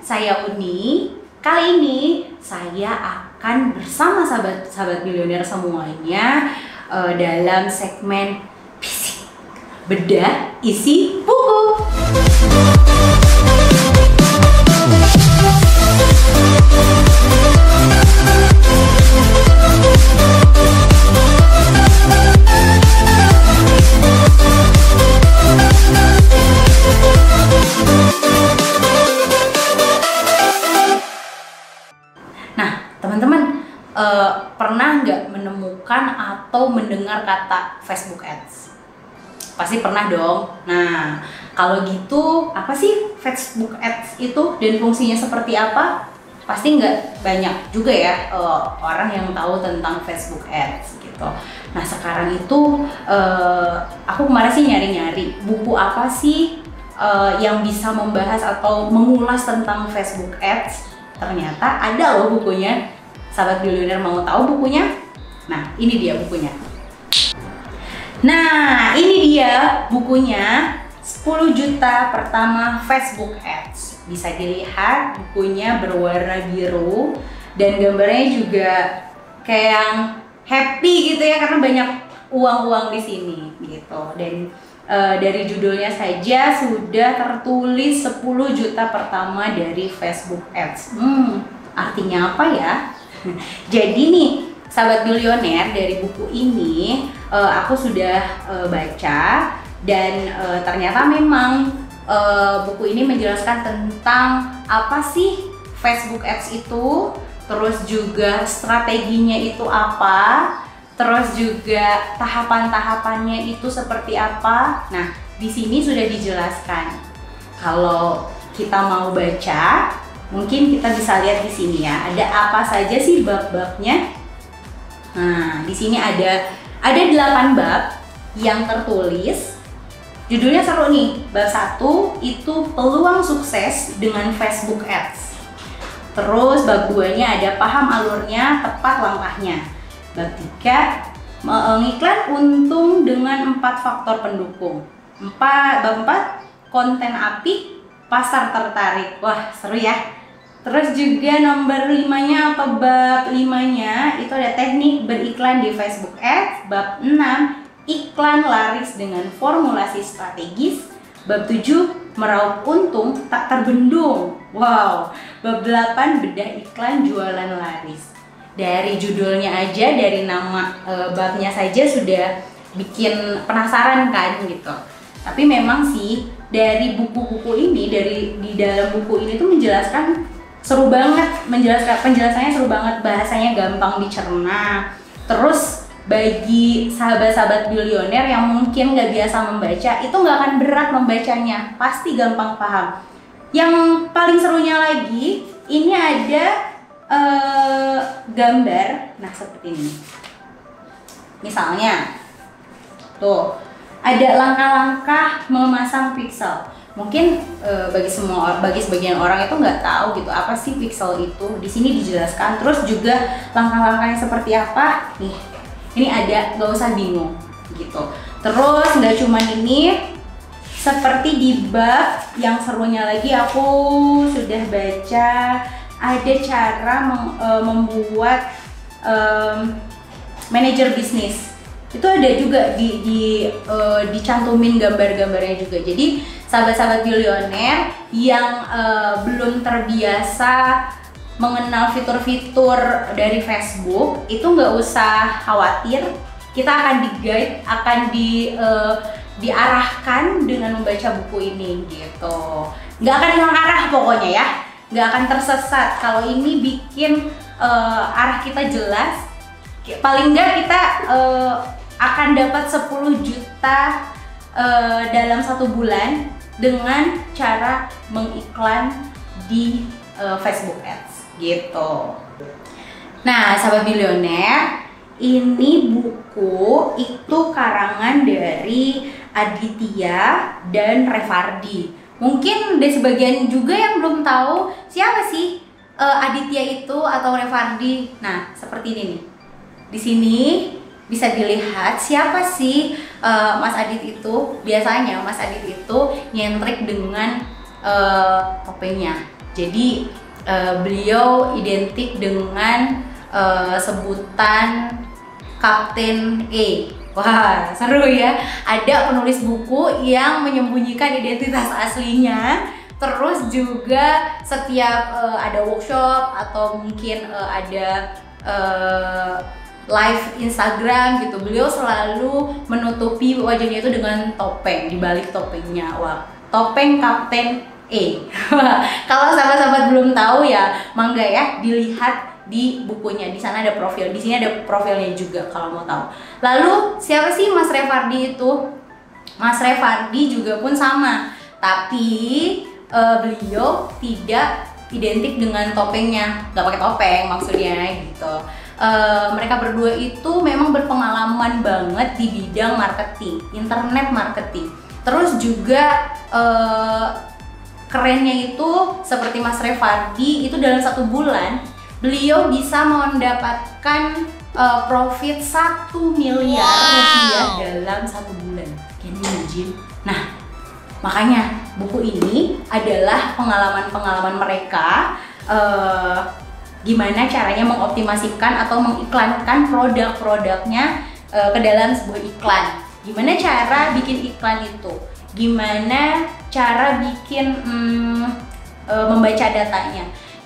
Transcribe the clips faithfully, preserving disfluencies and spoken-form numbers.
saya Uni. Kali ini saya akan bersama sahabat-sahabat milioner semuanya uh, dalam segmen Fisik Bedah Isi Buku. Teman-teman, uh, pernah nggak menemukan atau mendengar kata Facebook Ads? Pasti pernah dong. Nah, kalau gitu apa sih Facebook Ads itu dan fungsinya seperti apa? Pasti nggak banyak juga ya uh, orang yang tahu tentang Facebook Ads gitu. Nah, sekarang itu uh, aku kemarin sih nyari-nyari buku apa sih uh, yang bisa membahas atau mengulas tentang Facebook Ads. Ternyata ada loh bukunya. Sahabat milioner mau tahu bukunya? Nah, ini dia bukunya. Nah, ini dia bukunya sepuluh juta pertama Facebook Ads. Bisa dilihat bukunya berwarna biru dan gambarnya juga kayak yang happy gitu ya karena banyak uang-uang di sini gitu. Dan Uh, dari judulnya saja sudah tertulis sepuluh juta pertama dari Facebook Ads. Hmm, artinya apa ya? Jadi nih, sahabat milioner, dari buku ini uh, aku sudah uh, baca dan uh, ternyata memang uh, buku ini menjelaskan tentang apa sih Facebook Ads itu, terus juga strateginya itu apa, terus juga tahapan-tahapannya itu seperti apa. Nah, di sini sudah dijelaskan. Kalau kita mau baca, mungkin kita bisa lihat di sini ya. Ada apa saja sih bab-babnya? Nah, di sini ada ada delapan bab yang tertulis. Judulnya seru nih. Bab satu itu peluang sukses dengan Facebook Ads. Terus bab dua-nya ada paham alurnya, tepat langkahnya. Bab tiga, mengiklan untung dengan empat faktor pendukung. Empat, bab empat, konten apik, pasar tertarik. Wah, seru ya. Terus juga nomor limanya atau bab limanya itu ada teknik beriklan di Facebook Ads. Bab enam, iklan laris dengan formulasi strategis. Bab tujuh, meraup untung tak terbendung. Wow. Bab delapan, bedah iklan jualan laris. Dari judulnya aja, dari nama e, babnya saja sudah bikin penasaran kan gitu. Tapi memang sih dari buku-buku ini, dari di dalam buku ini tuh menjelaskan seru banget, menjelaskan penjelasannya seru banget, bahasanya gampang dicerna. Terus bagi sahabat-sahabat milioner yang mungkin nggak biasa membaca, itu nggak akan berat membacanya, pasti gampang paham. Yang paling serunya lagi, ini ada Uh, gambar, nah seperti ini. Misalnya, tuh ada langkah-langkah memasang pixel. Mungkin uh, bagi semua, bagi sebagian orang itu nggak tahu gitu apa sih pixel itu. Di sini dijelaskan. Terus juga langkah-langkahnya seperti apa. Nih, ini ada, nggak usah bingung gitu. Terus nggak cuma ini. Seperti di bab yang serunya lagi, aku sudah baca. Ada cara mem, e, membuat e, manajer bisnis. Itu ada juga di, di e, dicantumin gambar-gambarnya juga. Jadi sahabat-sahabat milioner yang e, belum terbiasa mengenal fitur-fitur dari Facebook, itu nggak usah khawatir. Kita akan di-guide, akan di e, diarahkan dengan membaca buku ini gitu. Nggak akan hilang arah pokoknya ya. Nggak akan tersesat. Kalau ini bikin uh, arah kita jelas, paling nggak kita uh, akan dapat sepuluh juta uh, dalam satu bulan dengan cara mengiklan di uh, Facebook Ads gitu. Nah, sahabat milioner, ini buku itu karangan dari Aditya dan Revardi. Mungkin ada sebagian juga yang belum tahu siapa sih uh, Aditya itu atau Revardi. Nah, seperti ini nih. Di sini bisa dilihat siapa sih uh, Mas Adit itu. Biasanya Mas Adit itu nyentrik dengan uh, topengnya. Jadi uh, beliau identik dengan uh, sebutan Kapten E. Wah, seru ya. Ada penulis buku yang menyembunyikan identitas aslinya. Terus juga setiap uh, ada workshop atau mungkin uh, ada uh, live Instagram gitu, beliau selalu menutupi wajahnya itu dengan topeng, di balik topengnya. Wah, topeng Kapten E. Kalau sahabat-sahabat belum tahu ya, mangga ya dilihat di bukunya. Di sana ada profil, di sini ada profilnya juga kalau mau tahu. Lalu siapa sih Mas Revardi itu? Mas Revardi juga pun sama, tapi uh, beliau tidak identik dengan topengnya, nggak pakai topeng maksudnya gitu. Uh, mereka berdua itu memang berpengalaman banget di bidang marketing, internet marketing. Terus juga uh, kerennya itu seperti Mas Revardi itu dalam satu bulan beliau bisa mendapatkan uh, profit satu miliar rupiah dalam satu bulan. Can you imagine? Nah, makanya buku ini adalah pengalaman-pengalaman mereka uh, gimana caranya mengoptimasikan atau mengiklankan produk-produknya uh, ke dalam sebuah iklan. Gimana cara bikin iklan itu? Gimana cara bikin um, uh, membaca datanya?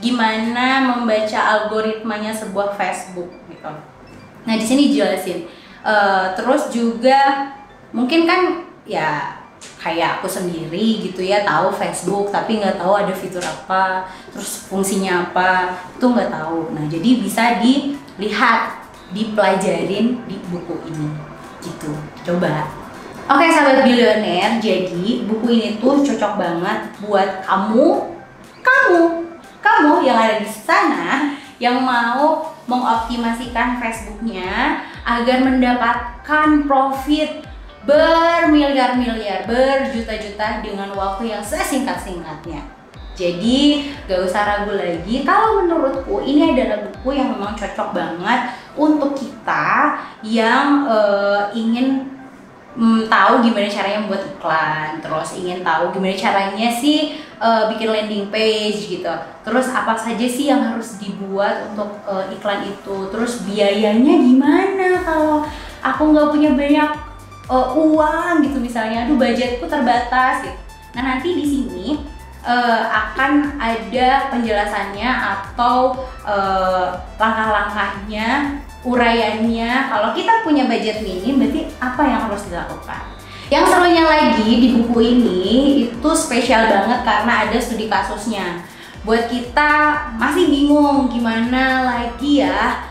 Gimana membaca algoritmanya sebuah Facebook gitu. Nah di sini dijelasin. Uh, terus juga mungkin kan ya kayak aku sendiri gitu ya tahu Facebook tapi nggak tahu ada fitur apa, terus fungsinya apa itu nggak tahu. Nah jadi bisa dilihat, dipelajarin di buku ini gitu. Coba. Oke sahabat bilioner, jadi buku ini tuh cocok banget buat kamu, kamu. Kamu yang ada di sana yang mau mengoptimasikan Facebooknya agar mendapatkan profit bermiliar-miliar, berjuta-juta dengan waktu yang sesingkat-singkatnya. Jadi gak usah ragu lagi, kalau menurutku ini adalah buku yang memang cocok banget untuk kita yang uh, ingin Hmm, tahu gimana caranya membuat iklan, terus ingin tahu gimana caranya sih uh, bikin landing page gitu. Terus apa saja sih yang harus dibuat untuk uh, iklan itu. Terus biayanya gimana kalau aku nggak punya banyak uh, uang gitu misalnya, aduh budgetku terbatas gitu. Nah nanti di sini uh, akan ada penjelasannya atau uh, langkah-langkahnya, uraiannya. Kalau kita punya budget minim, berarti apa yang harus dilakukan? Yang serunya lagi di buku ini itu spesial banget karena ada studi kasusnya. Buat kita masih bingung gimana lagi ya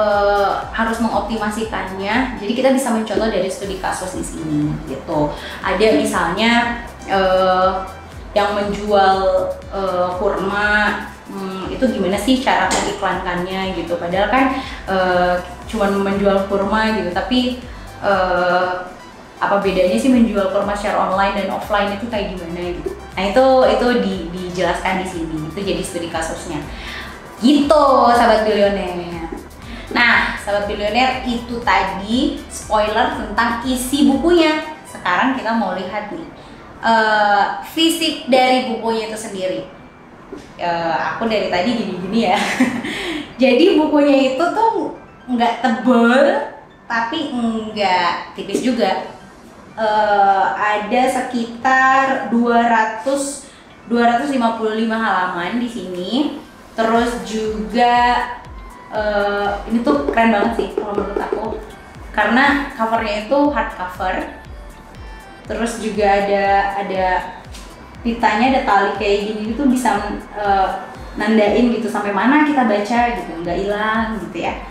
uh, harus mengoptimasikannya. Jadi kita bisa mencontoh dari studi kasus di sini gitu. Ada misalnya uh, yang menjual uh, kurma. Hmm, itu gimana sih cara mengiklankannya gitu, padahal kan uh, cuman menjual kurma gitu, tapi uh, apa bedanya sih menjual kurma secara online dan offline itu kayak gimana gitu. Nah itu itu di, dijelaskan di sini, itu jadi studi kasusnya gitu sahabat bilioner. Nah sahabat bilioner, itu tadi spoiler tentang isi bukunya. Sekarang kita mau lihat nih uh, fisik dari bukunya itu sendiri. Uh, aku dari tadi gini-gini ya. Jadi bukunya itu tuh nggak tebel tapi nggak tipis juga. Uh, ada sekitar dua ratus dua ratus lima puluh lima halaman di sini. Terus juga uh, ini tuh keren banget sih kalau menurut aku, karena covernya itu hardcover. Terus juga ada ada pitanya, ada tali kayak gini itu bisa uh, nandain gitu sampai mana kita baca gitu, nggak hilang gitu ya.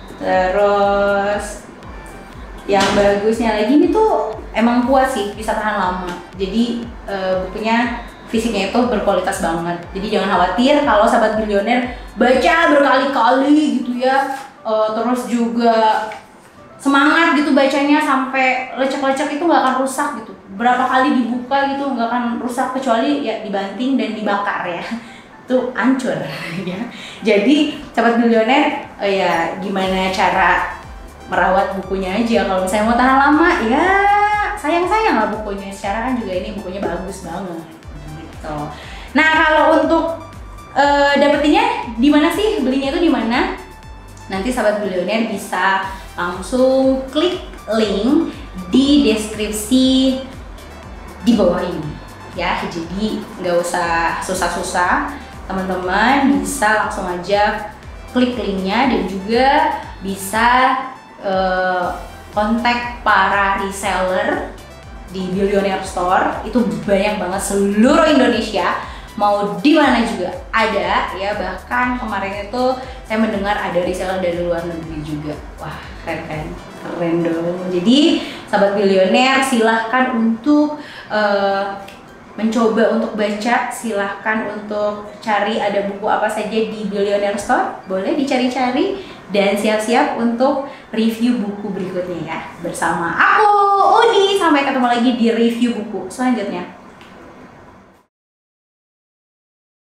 Terus yang bagusnya lagi ini tuh emang kuat sih, bisa tahan lama. Jadi uh, bukunya fisiknya itu berkualitas banget. Jadi jangan khawatir kalau sahabat bilioner baca berkali-kali gitu ya. Uh, terus juga semangat gitu bacanya sampai lecek-lecek itu nggak akan rusak gitu. Berapa kali dibuka gitu nggak akan rusak kecuali ya dibanting dan dibakar ya. Itu hancur ya. Jadi sahabat bilioner uh, ya gimana cara merawat bukunya aja. Kalau misalnya mau tahan lama ya sayang-sayang lah bukunya. Secara kan juga ini bukunya bagus banget gitu. Nah kalau untuk uh, dapetinnya di mana sih? Belinya itu di mana? Nanti sahabat Billionaire bisa langsung klik link di deskripsi di bawah ini ya. Jadi nggak usah susah-susah, teman-teman bisa langsung aja klik linknya, dan juga bisa uh, kontak para reseller di Billionaire Store. Itu banyak banget seluruh Indonesia, mau di mana juga ada ya. Bahkan kemarin itu saya mendengar ada reseller dari luar negeri juga. Wah, keren kan? Keren dong. Jadi sahabat Billionaire, silahkan untuk uh, mencoba untuk baca, silahkan untuk cari ada buku apa saja di Billionaire Store, boleh dicari-cari, dan siap-siap untuk review buku berikutnya ya bersama aku Uni. Sampai ketemu lagi di review buku selanjutnya.